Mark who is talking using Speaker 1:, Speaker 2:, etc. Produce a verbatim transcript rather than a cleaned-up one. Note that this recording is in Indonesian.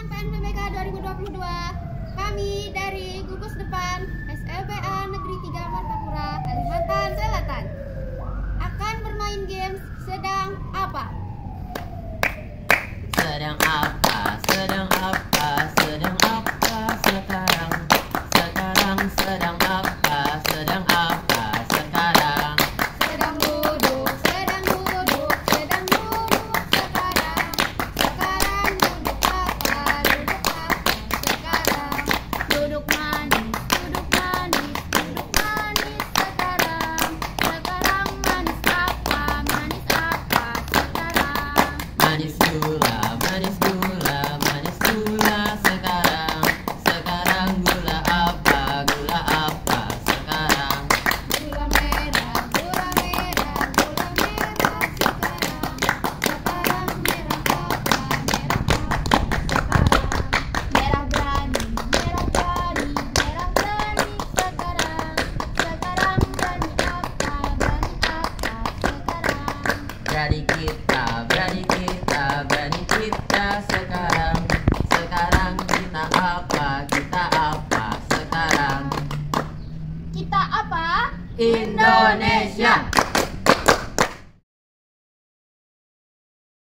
Speaker 1: P N P B K dua ribu dua puluh dua. Kami dari gugus depan S L B A Negeri tiga Martapura, Kalimantan Selatan akan bermain games sedang apa?
Speaker 2: Sedang apa? Sedang apa? Sedang apa sekarang? Sekarang sedang apa? Sedang apa sekarang?
Speaker 1: Sedang duduk, sedang duduk, sedang duduk sekarang. Sekarang duduk apa? Duduk apa sekarang? Duduk manis, duduk manis, duduk manis sekarang. Sekarang manis apa? Manis apa sekarang?
Speaker 2: Manis gula, manis gula, manis gula sekarang. Sekarang gula apa? Gula apa sekarang?
Speaker 1: Gula merah, gula merah, gula merah sekarang. Sekarang merah apa? Merah apa sekarang? Merah berani, merah berani, merah berani sekarang. Sekarang berani apa? Berani apa sekarang?
Speaker 2: Berani kita, berani kita, berani kita sekarang. Sekarang kita apa? Kita apa sekarang?
Speaker 1: Kita apa?
Speaker 2: Indonesia.